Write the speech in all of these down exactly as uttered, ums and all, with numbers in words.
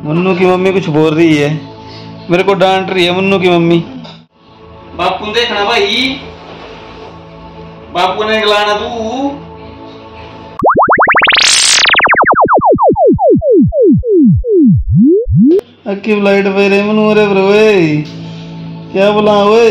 मुन्नू की मम्मी कुछ बोल रही है, मेरे को डांट रही है मुन्नू की मम्मी। बापू ने देखना भाई, बापू ने गलाना तू। अक्की लाइट पे रे मनु रे ब्रो ओए, क्या बोला ओए?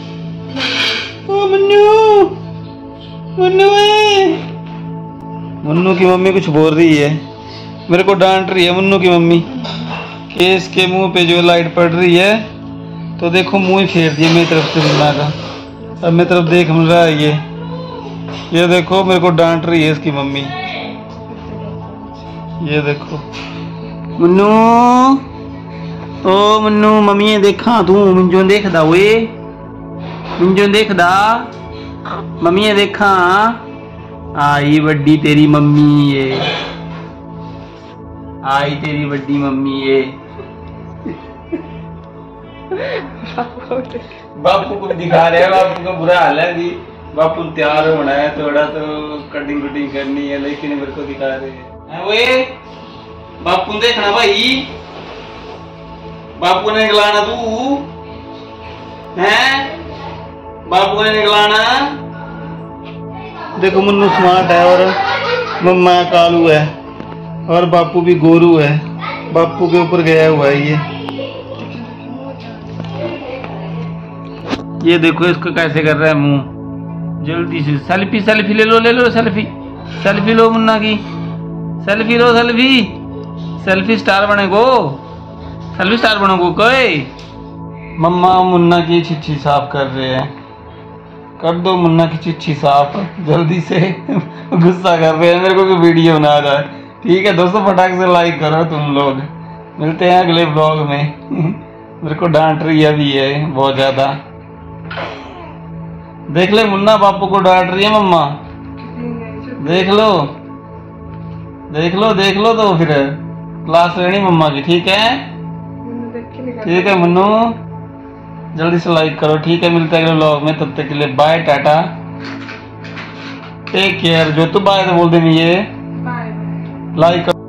ओ मन्नू, मन्नू ओए। मुन्नू की मम्मी कुछ बोल रही है, मेरे को डांट रही है मुन्नू की मम्मी कि इसके मुंह पे जो लाइट पड़ रही है, तो देखो मुंह ही फेर दिया मेरी तरफ से मुन्ना का। अब मेरी तरफ देख मिल रहा है ये ये देखो मेरे को डांट रही है इसकी मम्मी। ये देखो मुन्नू, ओ मुन्नू मम्मी देखा तू मुझो देखदा ओए, मुझो देखदा मम्मी देखा। आई बड़ी तेरी मम्मी ये, आई तेरी बड़ी मम्मी ये। बापू को दिखा रहे हैं, बापू का बुरा हाल है भी। बापू तैयार होना है, थोड़ा तो कटिंग कुटिंग करनी है, लेकिन मेरे को दिखा रहे हैं वे। बापू देखना भाई, बापू ने निकलाना तू हैं, बापू ने निकलाना। देखो मुन्नू स्मार्ट है और मम्मा कालू है और बापू भी गोरू है, बापू के ऊपर गया हुआ है ये। ये देखो इसको कैसे कर रहा है मुंह। जल्दी से सेल्फी सेल्फी ले लो, ले लो सेल्फी, सेल्फी लो मुन्ना की, सेल्फी लो, सेल्फी सेल्फी स्टार बनेगो, सेल्फी स्टार बनोगो कोई। मम्मा मुन्ना की चिट्ठी साफ कर रहे हैं, कर दो मुन्ना की चिट्ठी साफ जल्दी से। गुस्सा कर रहे हैं, मेरे को भी वीडियो बना रहा है। ठीक है दोस्तों, फटाक से लाइक करो तुम लोग। मिलते हैं अगले ब्लॉग में। मेरे को डांट रही है अभी ये बहुत ज्यादा। देख ले मुन्ना, बापू को डांट रही है मम्मा। देख लो देख लो देख लो, तो फिर क्लास लेनी मम्मा की। ठीक है ठीक है मुन्नू, जल्दी से लाइक करो। ठीक है, मिलते हैं अगले व्लॉग में, तब तक के लिए बाय टाटा, टेक केयर। जो तू बाय तो बोल देनी ये, लाइक करो।